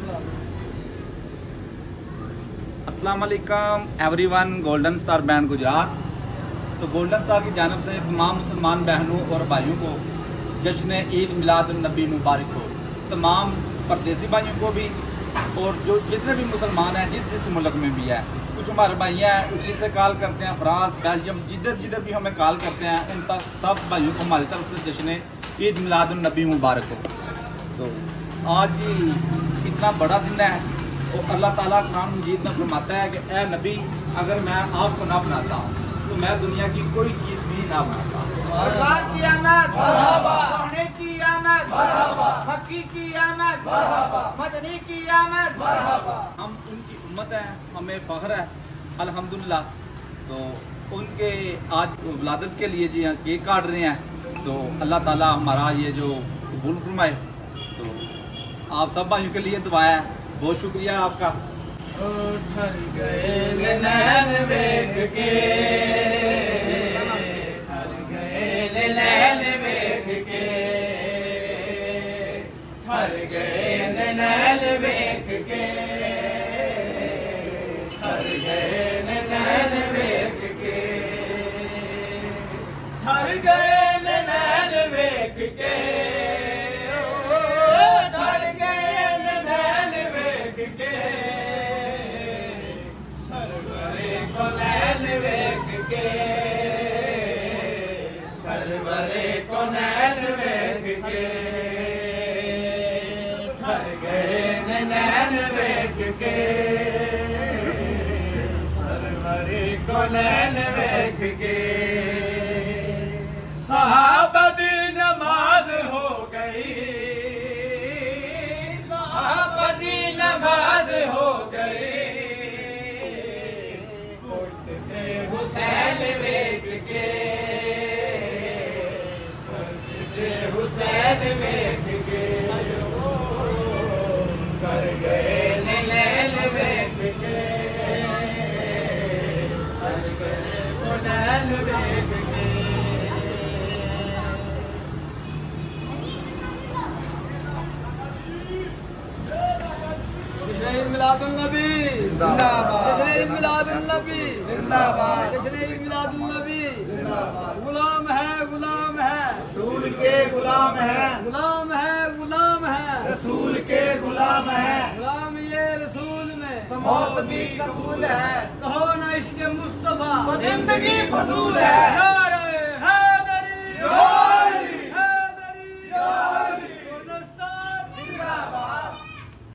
अस्सलाम वालेकुम everyone. Golden star band Gujarat. तो गोल्डन स्टार की जानिब से तमाम मुसलमान बहनों और भाइयों को जश्न ईद मिलाद नबी मुबारक हो। तमाम परदेसी भाइयों को भी और जो जितने भी मुसलमान हैं जिस मुल्क में भी है। कुछ हमारे भाई हैं इटली से कॉल करते हैं, फ्रांस, बेल्जियम, जिधर भी हमें कॉल करते हैं, उन तक सब भाइयों को हमारी तरफ से जश्न ईद मिलाद नबी मुबारक हो। तो आज इतना बड़ा दिन है और अल्लाह ताला कुरान मजीद में फरमाता है कि ए नबी, अगर मैं आपको ना बनाता हूँ तो मैं दुनिया की कोई चीज़ भी ना बनाता। हम उनकी उम्मत है, हमें फ़ख्र है अल्हम्दुलिल्लाह। तो उनके आज विलादत के लिए जी केक काट रहे हैं। तो अल्लाह ताला हमारा ये जो कबूल फरमाए। तो आप सब भाइयों के लिए दुआ है। बहुत शुक्रिया आपका। ठर गए नैन वेख के, ठर गए नैन वेख के, ठर गए नैन वेख के, ठर गए नैन वेख के, ठर गए नैन वेख के, ठर गए नैन वेख के, सरवरे को नैन वेख के, सरवरे को नैन वेख के, ठर गए नैन वेख के, सरवरे को नैन वेख के। सहाबा दी नमाज हो गई, सहाबा दी नमाज हो गई, उठते हुसैन वेख के, उठते हुसैन वेख के, कर गए नैन वेख के, कर गए नैन वेख के। जश्न ईद मिलादुन नबी जिंदाबाद, जश्न ईद मिलादुन नबी जिंदाबाद, जश्न ईद मिलादुन नबी जिंदाबाद। गुलाम है, गुलाम है, रसूल के गुलाम है, गुलाम है, गुलाम है, रसूल के गुलाम है, गुलाम ये रसूल में तो मौत भी कबूल है, कहो ना इश्क़ मुस्तफा तो जिंदगी फजूल है।